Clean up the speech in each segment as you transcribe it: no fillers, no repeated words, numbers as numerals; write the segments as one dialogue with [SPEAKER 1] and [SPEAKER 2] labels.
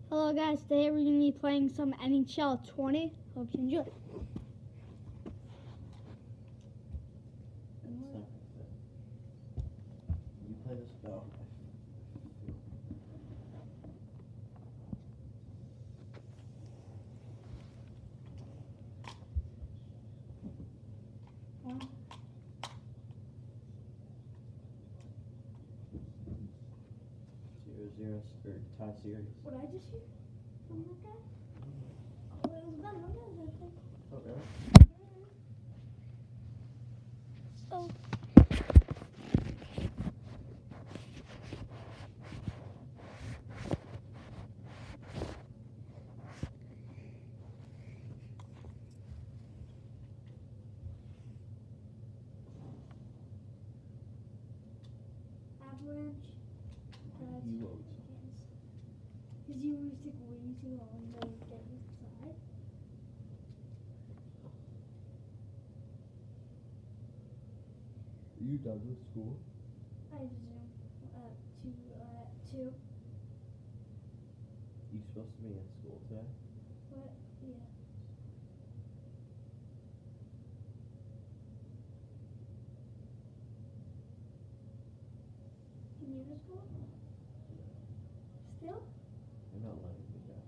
[SPEAKER 1] Hello guys, today we're going to be playing some NHL 20. Hope you enjoy.
[SPEAKER 2] You play this spell. Zero or tie series.
[SPEAKER 1] What did I just hear from that guy? Oh, it was Ben. Look at that thing.
[SPEAKER 2] Oh, really?
[SPEAKER 1] Oh. Avalanche.
[SPEAKER 2] You vote.
[SPEAKER 1] Because you always take way too long to get inside.
[SPEAKER 2] Are you done with school?
[SPEAKER 1] I Zoom two.
[SPEAKER 2] You supposed to be in school today?
[SPEAKER 1] What? Yeah. Can you go to school? Still?
[SPEAKER 2] You're not letting me go.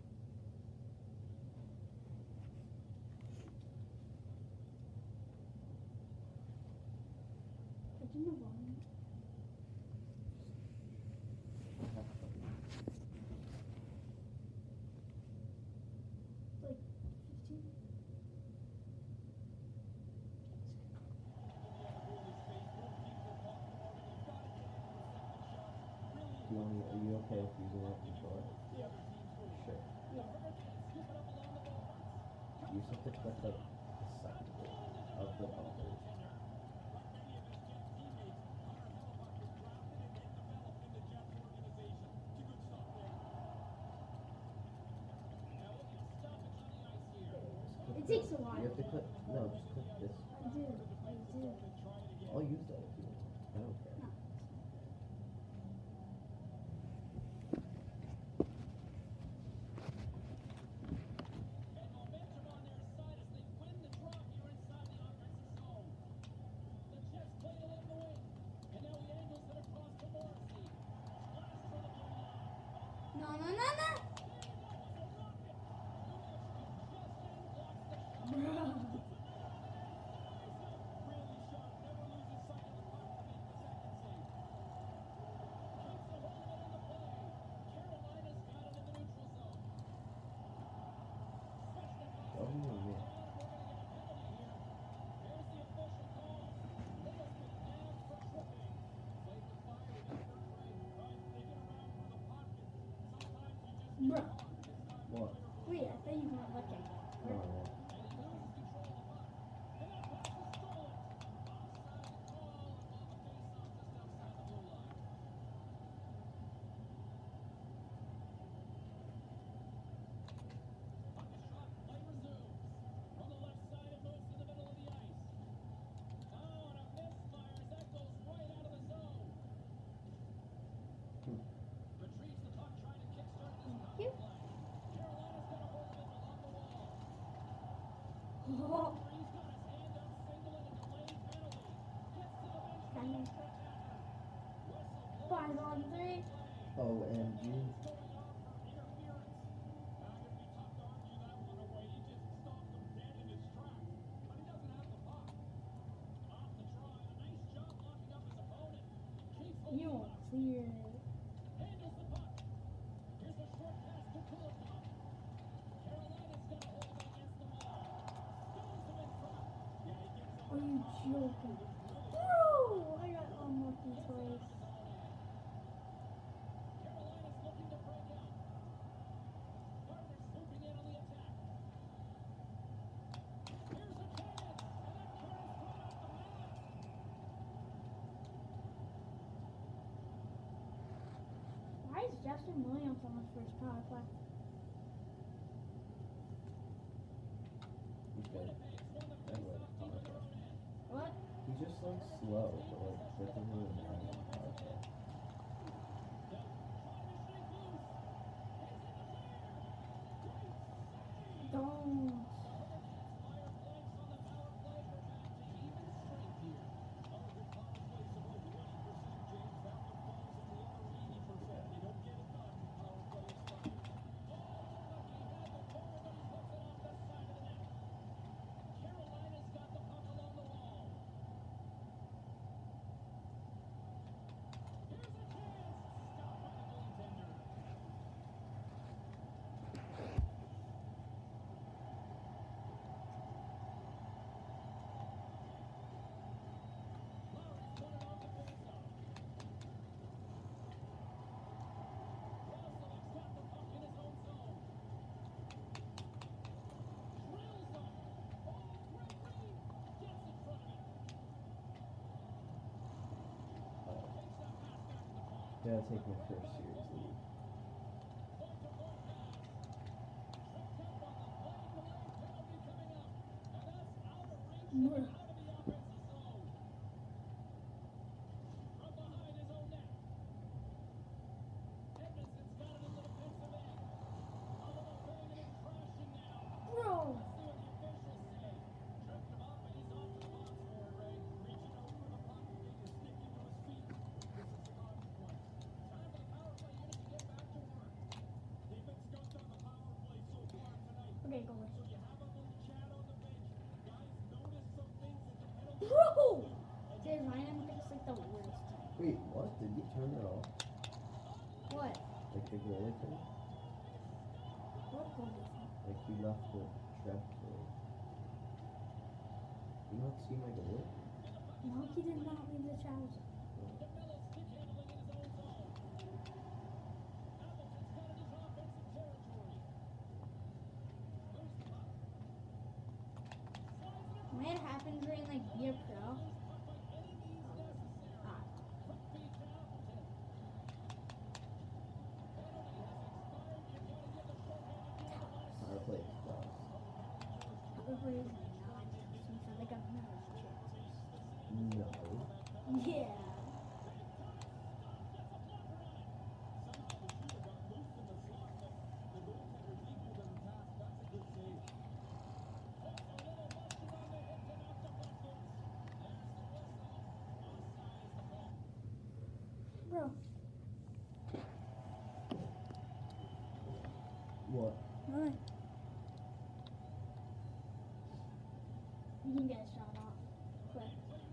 [SPEAKER 1] I didn't know why. Like 15.
[SPEAKER 2] Are you okay with using that controller?
[SPEAKER 1] Yeah.
[SPEAKER 2] Sure.
[SPEAKER 1] Yeah.
[SPEAKER 2] You just have to click like the second of the bumpers.
[SPEAKER 1] It takes a while.
[SPEAKER 2] You have to click, no, just click this.
[SPEAKER 1] I do.
[SPEAKER 2] I'll use that if you want. I don't care.
[SPEAKER 1] No. No. Bro.
[SPEAKER 2] Oh, yeah.
[SPEAKER 1] Bro.
[SPEAKER 2] What?
[SPEAKER 1] Wait, I thought you weren't looking.
[SPEAKER 2] Oh, yeah.
[SPEAKER 1] Thank you. Oh. Standing. 5-on-3.
[SPEAKER 2] OMG.
[SPEAKER 1] You won't clear it. Are you joking? Bro! I got unlucky twice. Why is Justin Williams on his first power play?
[SPEAKER 2] He's good. Anyway,
[SPEAKER 1] What?
[SPEAKER 2] he's just like slow, but like that doesn't really matter. Okay. gotta take my first series lead.
[SPEAKER 1] Bro. Bro. Okay, go away. Bro! Dude, Ryan picks like the worst.
[SPEAKER 2] Wait, what? Did you turn it off?
[SPEAKER 1] What?
[SPEAKER 2] Like the goalie thing?
[SPEAKER 1] What goal is
[SPEAKER 2] Like you left the trap thing. You not see my goalie?
[SPEAKER 1] it? No, he did not leave the trousers. When it happened during like year pro. Ah.
[SPEAKER 2] Power play plus.
[SPEAKER 1] Probably is not. Since I think I've never chances.
[SPEAKER 2] No.
[SPEAKER 1] Yeah. Bro.
[SPEAKER 2] What?
[SPEAKER 1] Alright. You can get a shot off. Quick.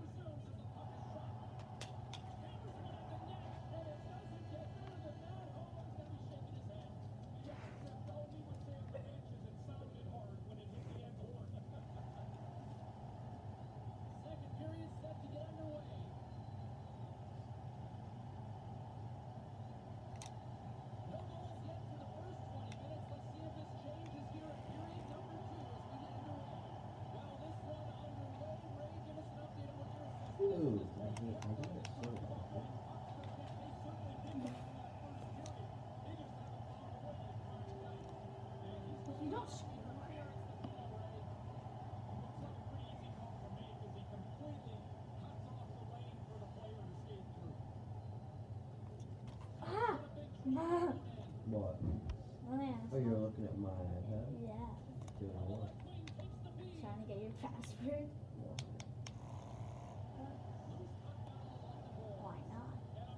[SPEAKER 2] Dude, I think it's so awful.
[SPEAKER 1] If you don't score. Ah! Ah!
[SPEAKER 2] What?
[SPEAKER 1] Oh, yeah.
[SPEAKER 2] Oh, you're looking at my iPad?
[SPEAKER 1] Yeah.
[SPEAKER 2] Doing what?
[SPEAKER 1] Trying to get your password. Why not?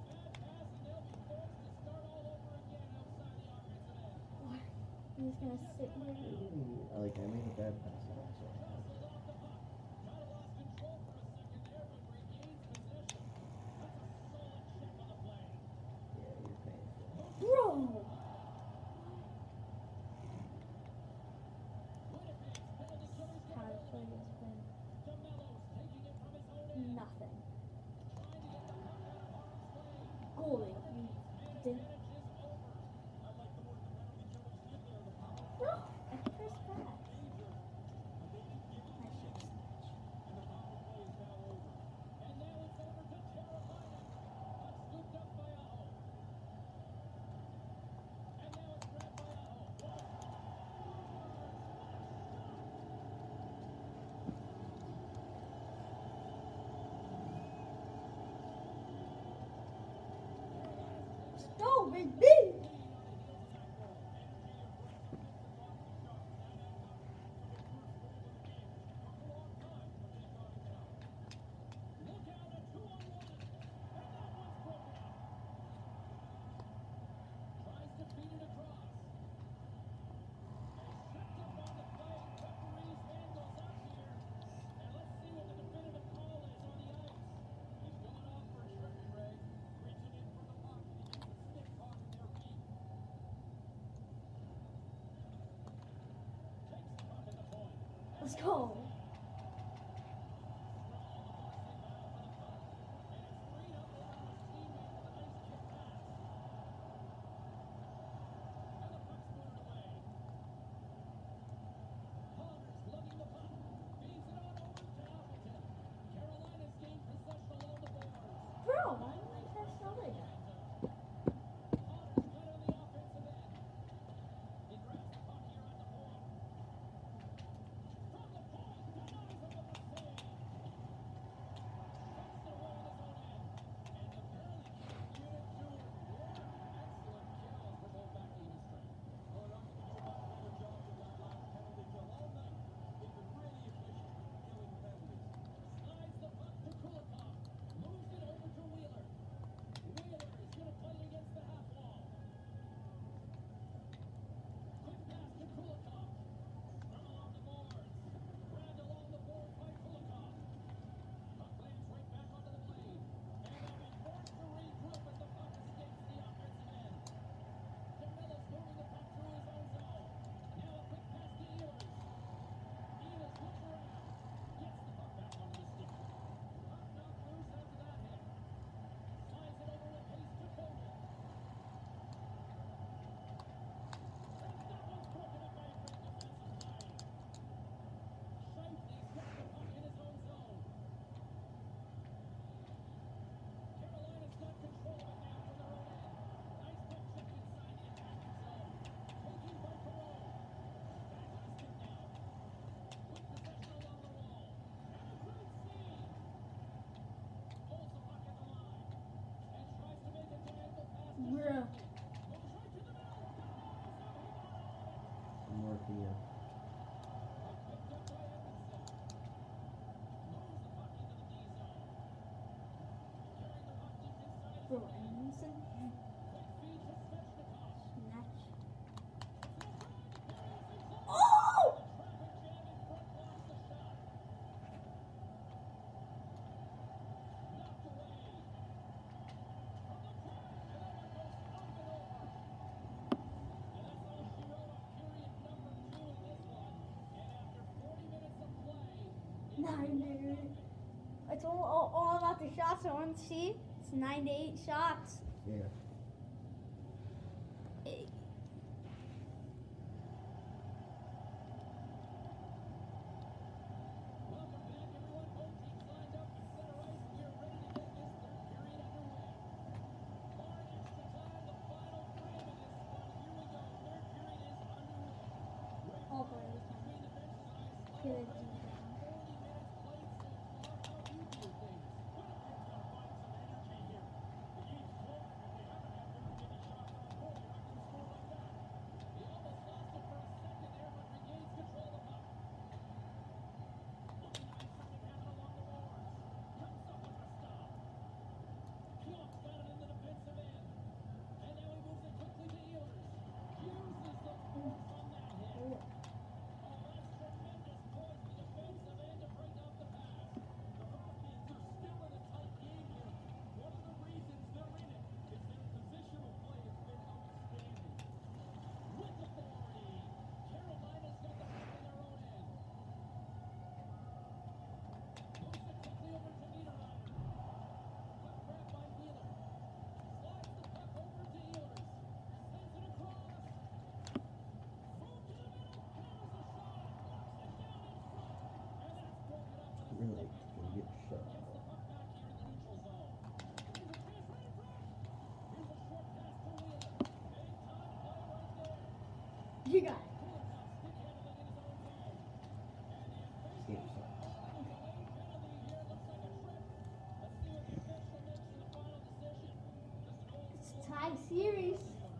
[SPEAKER 1] What? I'm just gonna sit here.
[SPEAKER 2] Like, I made a bad pass on it, so. Yeah, you're paying for it.
[SPEAKER 1] Bro! Power play has been nothing. Goalie, you did. Bro! I pressed back. I should snitch. Let's go, baby! Let's go! Bro, why didn't I press the other guy?
[SPEAKER 2] 4 p.m.
[SPEAKER 1] Bro, Edmondson. Snatch. Oh! Dude. It's all about the shots. I want to see. It's 9 to 8 shots.
[SPEAKER 2] Yeah.
[SPEAKER 1] All players. Good.
[SPEAKER 2] Really gonna get shot.
[SPEAKER 1] You got it.
[SPEAKER 2] Escape shot.
[SPEAKER 1] It's a tie series.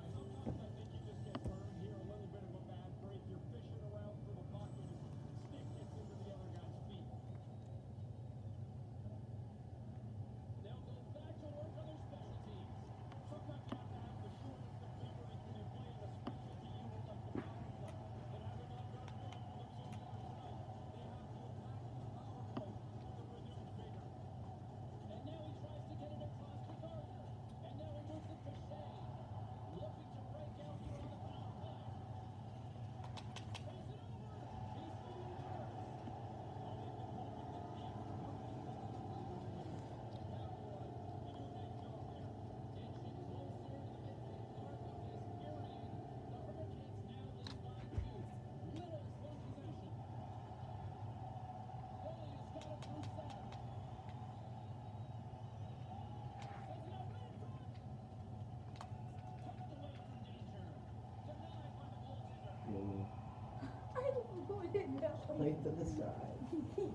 [SPEAKER 2] Really.
[SPEAKER 1] I wouldn't know.
[SPEAKER 2] Play to the side.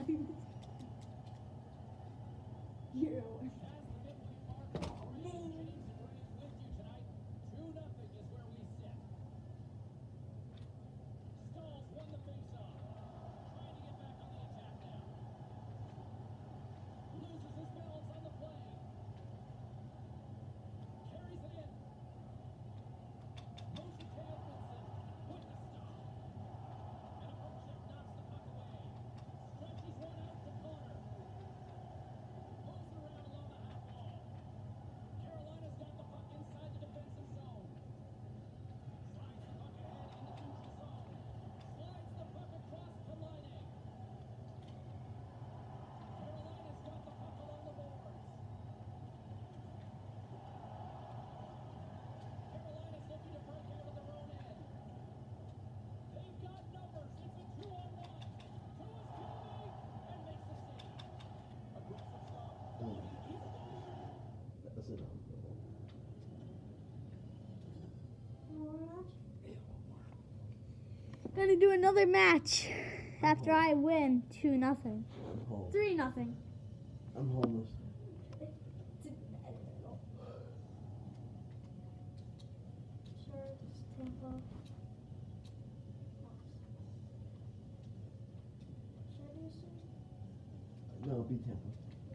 [SPEAKER 1] You're
[SPEAKER 2] That's enough.
[SPEAKER 1] gonna do another match after I win 2-0.
[SPEAKER 2] I'm home.
[SPEAKER 1] 3-0.
[SPEAKER 2] I'm homeless. be Tampa.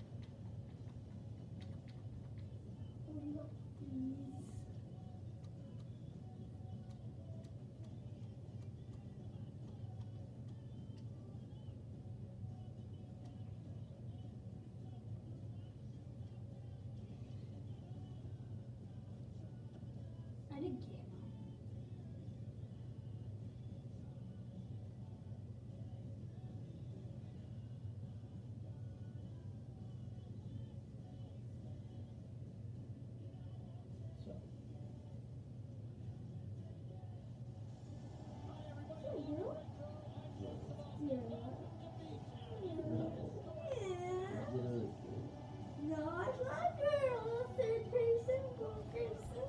[SPEAKER 1] I didn't get it.
[SPEAKER 2] So,
[SPEAKER 1] No, I like girls. Third person, fourth person.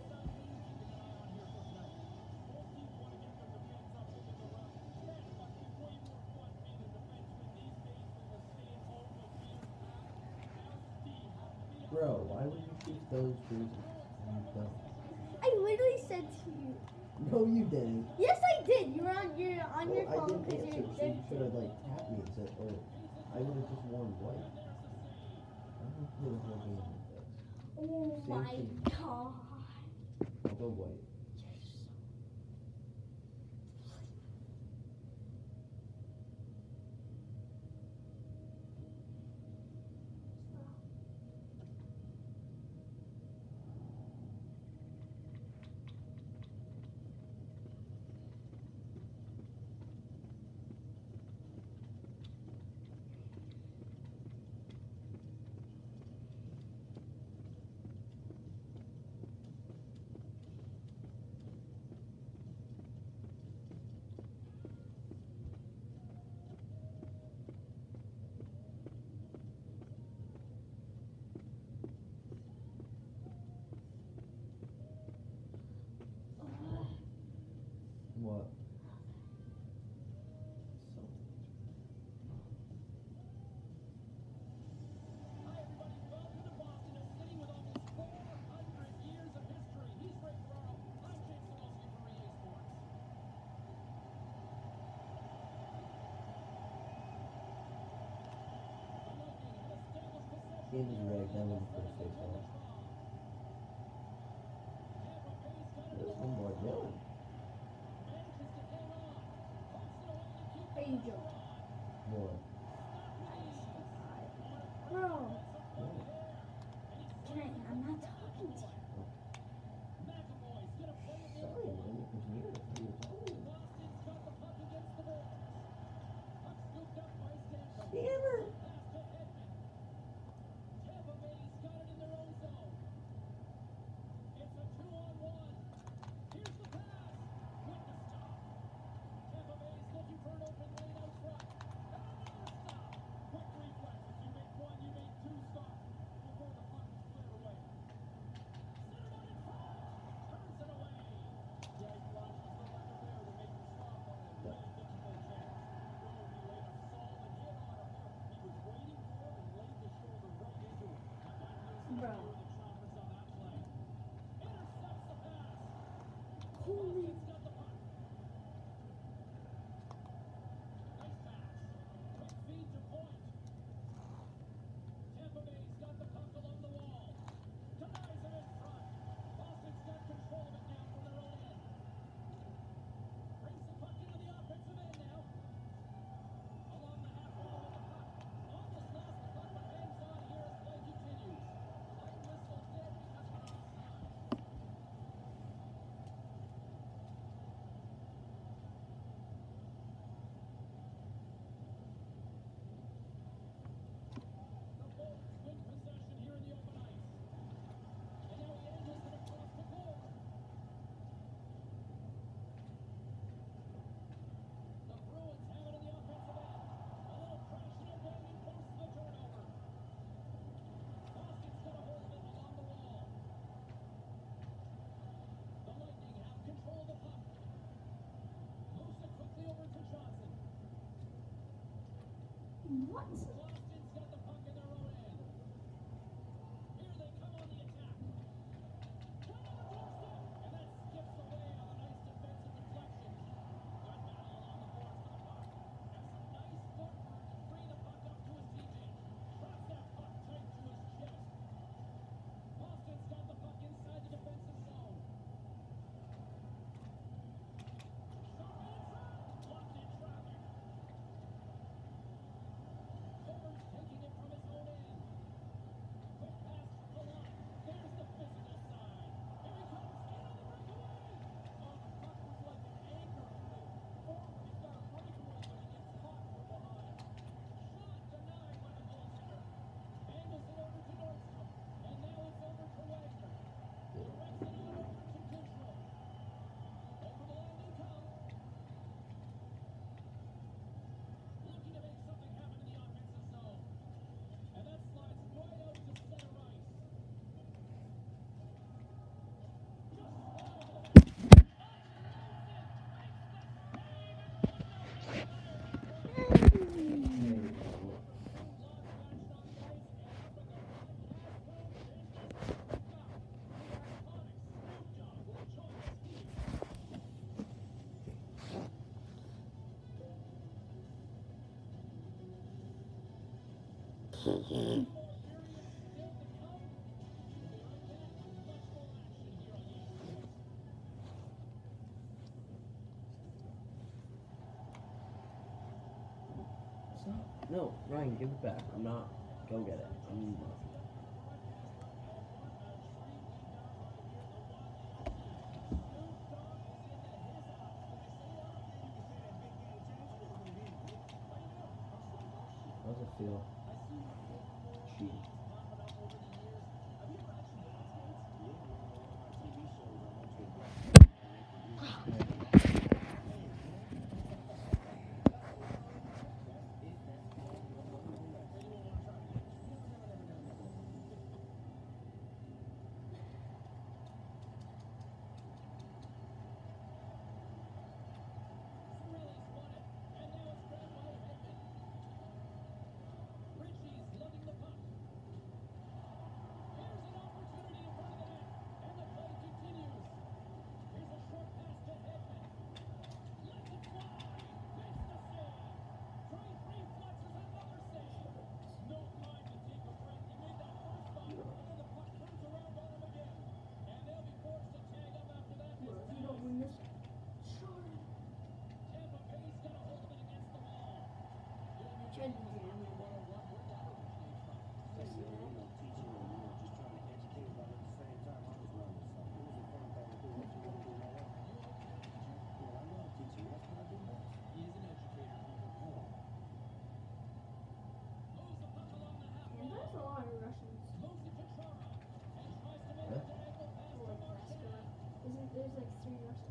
[SPEAKER 2] bro, why would you choose those reasons? You don't.
[SPEAKER 1] I literally said to you.
[SPEAKER 2] No, you didn't.
[SPEAKER 1] Yes, I did. You were on your
[SPEAKER 2] Well,
[SPEAKER 1] phone
[SPEAKER 2] I didn't
[SPEAKER 1] because
[SPEAKER 2] answer,
[SPEAKER 1] you're
[SPEAKER 2] so you should have like tapped me and said, or I would have just worn white. I don't play the whole game like this.
[SPEAKER 1] Oh
[SPEAKER 2] Same
[SPEAKER 1] my
[SPEAKER 2] thing.
[SPEAKER 1] god.
[SPEAKER 2] I'll go white. What? So game is rigged. That was the first face off. There's one more Dylan.
[SPEAKER 1] Are you joking?
[SPEAKER 2] More.
[SPEAKER 1] Bro,
[SPEAKER 2] Yeah.
[SPEAKER 1] I'm not talking to you.
[SPEAKER 2] Sorry, man. You can hear it. You're talking. Scammer.
[SPEAKER 1] Bro. Holy. What?
[SPEAKER 3] No, Ryan, give it back. I'm not. Go get it.
[SPEAKER 2] How's it feel? Cheating.
[SPEAKER 1] There's like 3 Russians.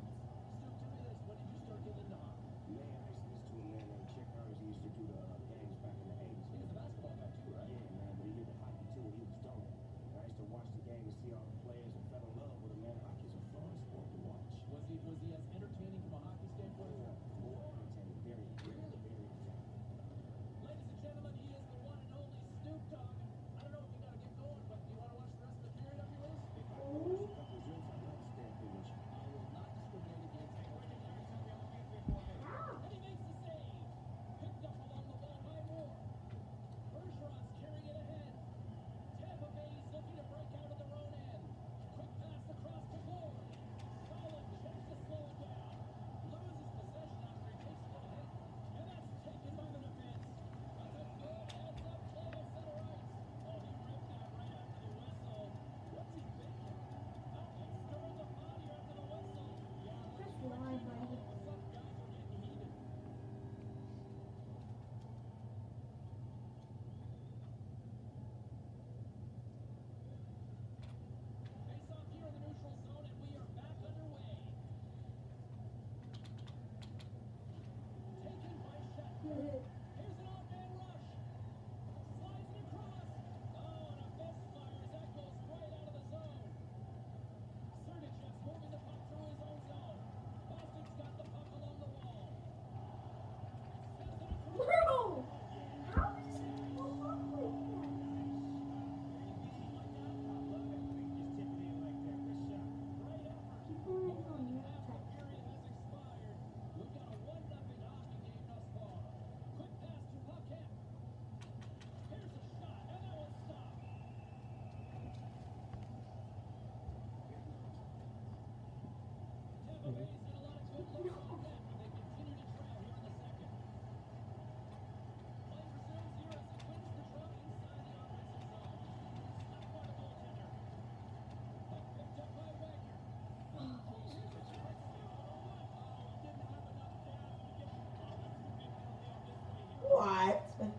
[SPEAKER 2] What?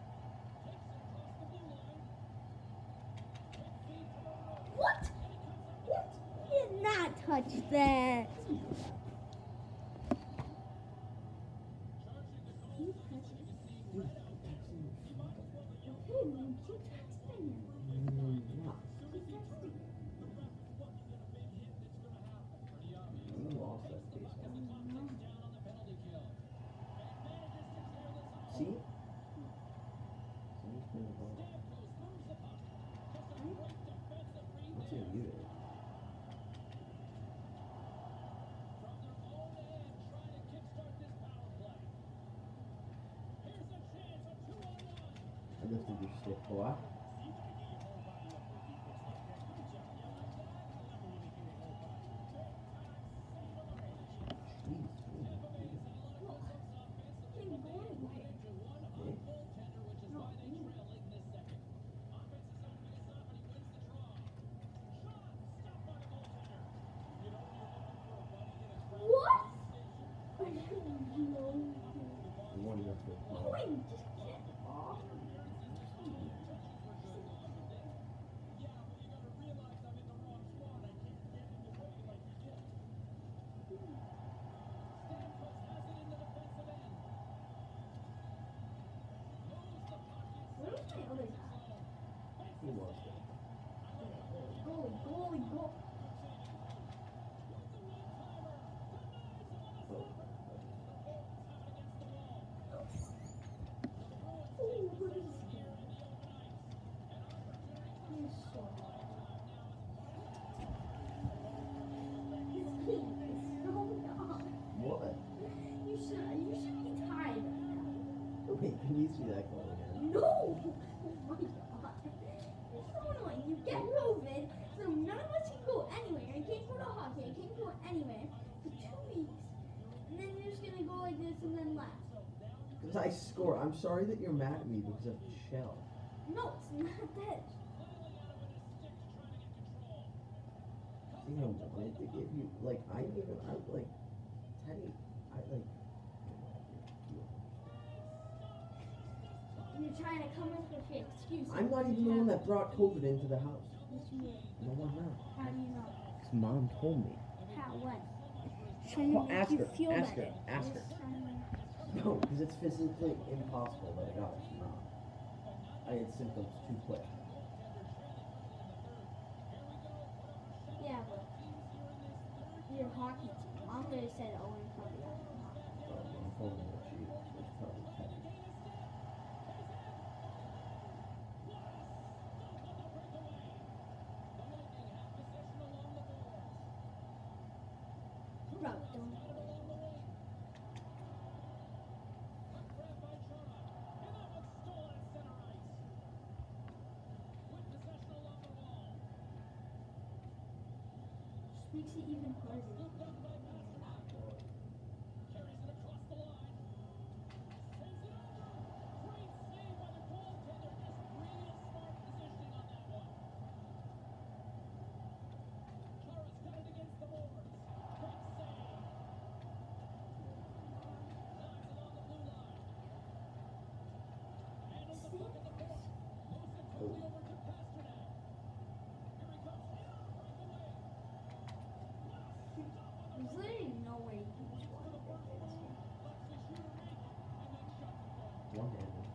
[SPEAKER 1] What? What? He did not touch that. He touched it. Okay, then keep texting him.
[SPEAKER 2] No.
[SPEAKER 1] Keep texting.
[SPEAKER 2] You lost that case. See? See, it's been a while. Let's see you did. I
[SPEAKER 3] lifted your stick, boy.
[SPEAKER 2] Jeez,
[SPEAKER 1] Keep going. No, you. What? Are you joking?
[SPEAKER 3] One left with
[SPEAKER 1] Wait, just get off. Where was my other guy?
[SPEAKER 3] He lost it.
[SPEAKER 1] Goalie, goalie, goal.
[SPEAKER 3] Oh.
[SPEAKER 1] Ooh, what is this? He's so His team is so dumb.
[SPEAKER 2] what?
[SPEAKER 1] You should be tied right now.
[SPEAKER 3] Wait, can you see that goal again?
[SPEAKER 1] No! Oh my god. It's so annoying. You get COVID, so none of us can go anywhere. I can't go to hockey. I can't go anywhere for 2 weeks. And then you're just gonna go like this and then laugh.
[SPEAKER 3] Because I score. I'm sorry that you're mad at me because of Shell.
[SPEAKER 1] No, it's not that.
[SPEAKER 3] See, I wanted to give you, like, I like, Teddy, I like,
[SPEAKER 1] You're trying to come up with your excuses.
[SPEAKER 3] I'm not even the one that brought COVID into the house.
[SPEAKER 1] Yes, you did.
[SPEAKER 3] No, I'm not.
[SPEAKER 1] How do you know?
[SPEAKER 3] Because Mom told me.
[SPEAKER 1] How? When? Trying to
[SPEAKER 3] Well,
[SPEAKER 1] make
[SPEAKER 3] ask
[SPEAKER 1] you
[SPEAKER 3] her,
[SPEAKER 1] feel
[SPEAKER 3] ask her,
[SPEAKER 1] better.
[SPEAKER 3] ask her.
[SPEAKER 1] Yes, I know.
[SPEAKER 3] No, because it's physically impossible that I got it from Mom. I had symptoms too quick.
[SPEAKER 1] Yeah, but your hockey team. Mom would have said Owen probably got it from hockey.
[SPEAKER 3] I'm calling her she was probably Teddy.
[SPEAKER 1] Bro, don't. Just makes it even harder. There's literally no way you can just walk up there this game.
[SPEAKER 3] One-handed.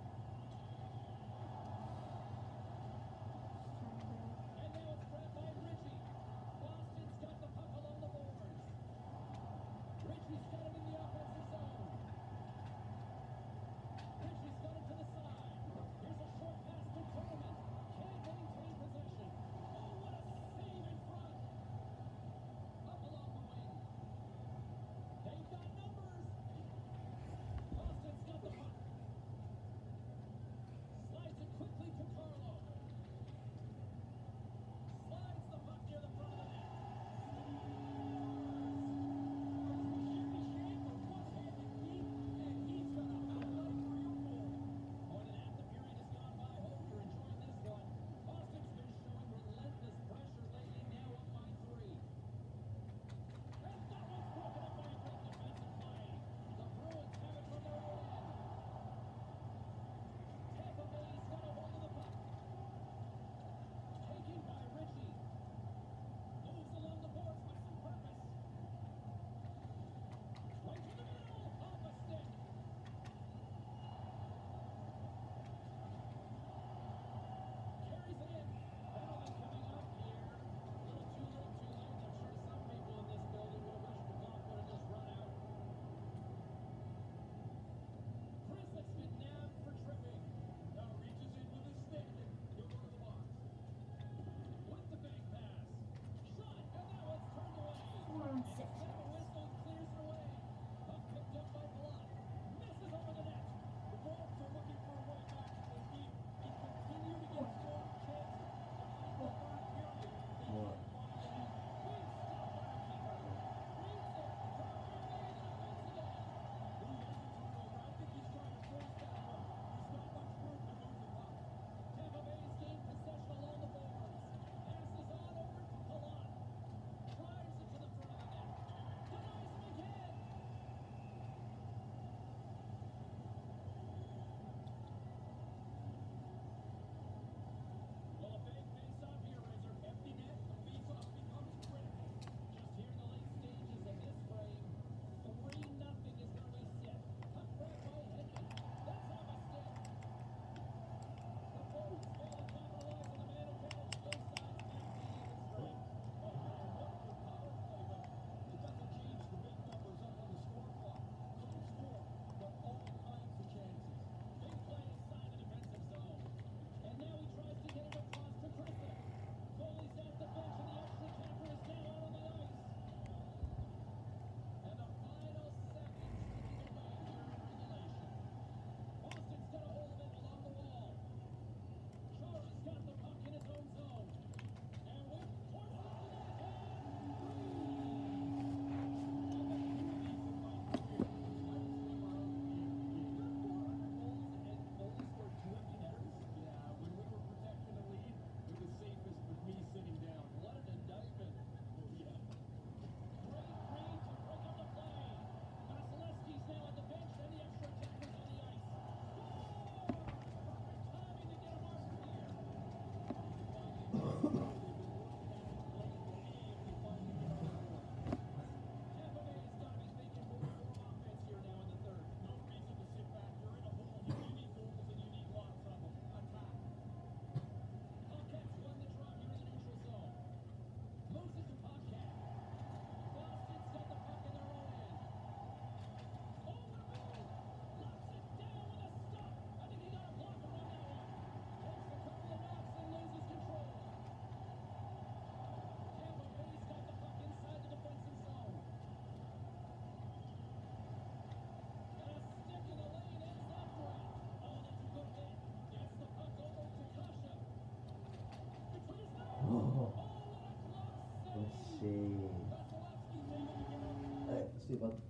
[SPEAKER 3] see about